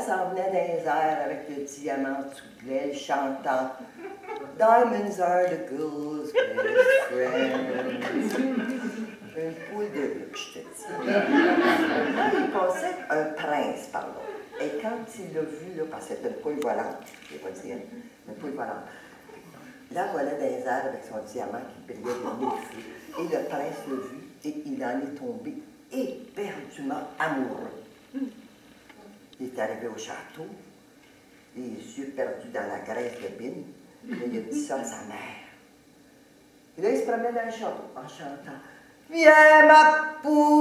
s'en venait dans les airs avec le diamant sous l'aile, chantant Diamonds are the girl's best friend. Une poule de luxe, je te dis. Là, il passait un prince par là. Et quand il l'a vu, là, parce que c'était une poule volante, je ne vais pas dire, une poule volante, là, voilà dans les airs avec son diamant qui brillait de mille feux. Et le prince l'a vu et il en est tombé éperdument amoureux. Il est arrivé au château, les yeux perdus dans la graisse de bine, et il a dit ça à sa mère. Et là, il se promenait dans le château en chantant « Viens ma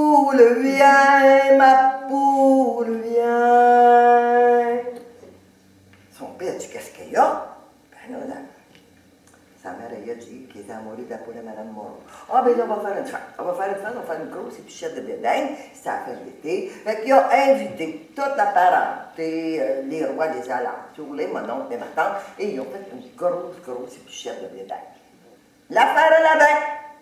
poule, viens! » Son père dit « Qu'est-ce qu'il y a? » Ben là, sa mère, elle a dit qu'il était amoureux de la poule à Mme Moreau. « Ah, ben là, on va faire une fête. On va faire une grosse épluchette de bédaine. C'était à la fin de l'été. Fait qu'il a invité toute la parenté, les rois, les alentours, les mononcles, les matantes, et ils ont fait une grosse épluchette de bédaine. L'affaire à la bain!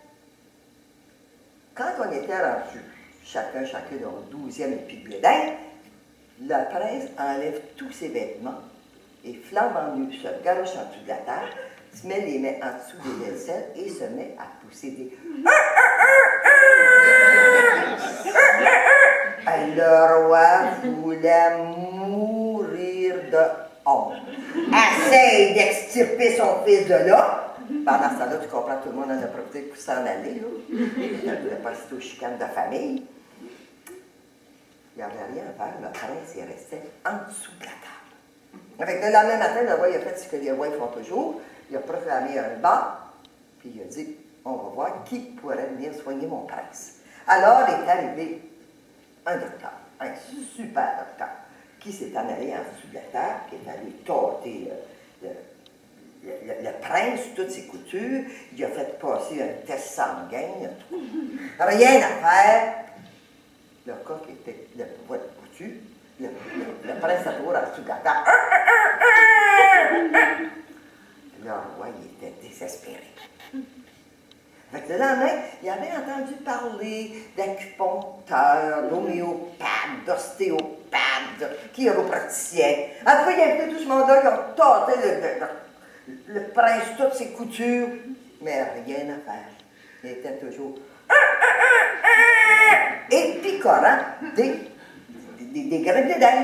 Quand on était rendu, chacun dans le 12e épi de bédaine, le prince enlève tous ses vêtements et flambant nu se garoche en dessous de la table, se met les mains en dessous des aisselles et se met à pousser des... Le roi voulait mourir de honte. Essaye d'extirper son fils de là. Pendant ce temps-là, tu comprends, tout le monde en a profité pour s'en aller, là. Il ne voulait pas citer aux chicanes de famille. Il n'y avait rien à faire. Le prince, il restait en dessous de la table. Avec le lendemain matin, le roi il a fait ce que les rois font toujours. Il a proclamé un bas, puis il a dit, on va voir qui pourrait venir soigner mon prince. Alors est arrivé un docteur, un super docteur, qui s'est en allé en dessous de la table, qui est allé tâter le prince, toutes ses coutures, il a fait passer un test sanguin, rien à faire. Le coq était le poids de couture, le prince a toujours en dessous de la table. Le roi, il était désespéré. Fait que le lendemain, il avait entendu parler d'acupuncteurs, d'homéopathes, d'ostéopathes, de chiropraticiens. Après, il y avait tout ce monde-là qui ont tâté le prince, toutes ses coutures, mais rien à faire. Il était toujours épicorant des graines de dents.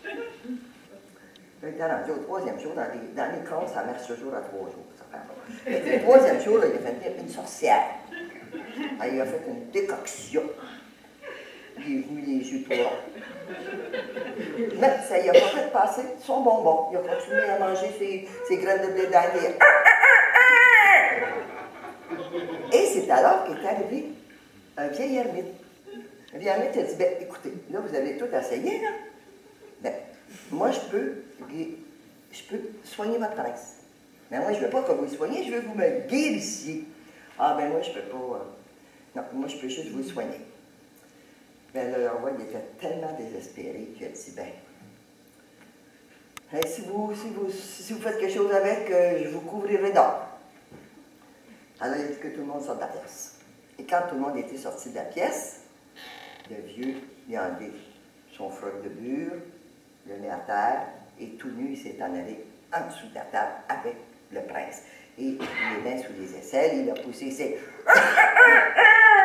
Il était rendu au 3e jour, dans les crons, ça marche toujours à 3 jours. Le 3e jour, là, il a fait venir une sorcière. Alors, il a fait une décoction. Il est venu les yeux tout ronds. Mais ça y a pas fait passer son bonbon. Il a continué à manger ses graines de blé d'année. Et c'est alors qu'est arrivé un vieil ermite. Le vieil ermite a dit, ben, écoutez, là, vous avez tout essayé, là. Ben, moi, je peux soigner votre prince. Mais moi, je ne veux pas que vous le soigniez, je veux que vous me guérissiez. Ah, ben moi, je ne peux pas. Non, moi, je peux juste vous soigner. Mais le roi, il était tellement désespéré qu'il a dit, ben, si vous faites quelque chose avec, je vous couvrirai d'or. Alors, il a dit que tout le monde sorte de la pièce. Et quand tout le monde était sorti de la pièce, le vieux, il a enlevé son froc de bure, le met à terre, et tout nu, il s'est en allé en dessous de la table avec le prince. Et les mains sous les aisselles, il a poussé ses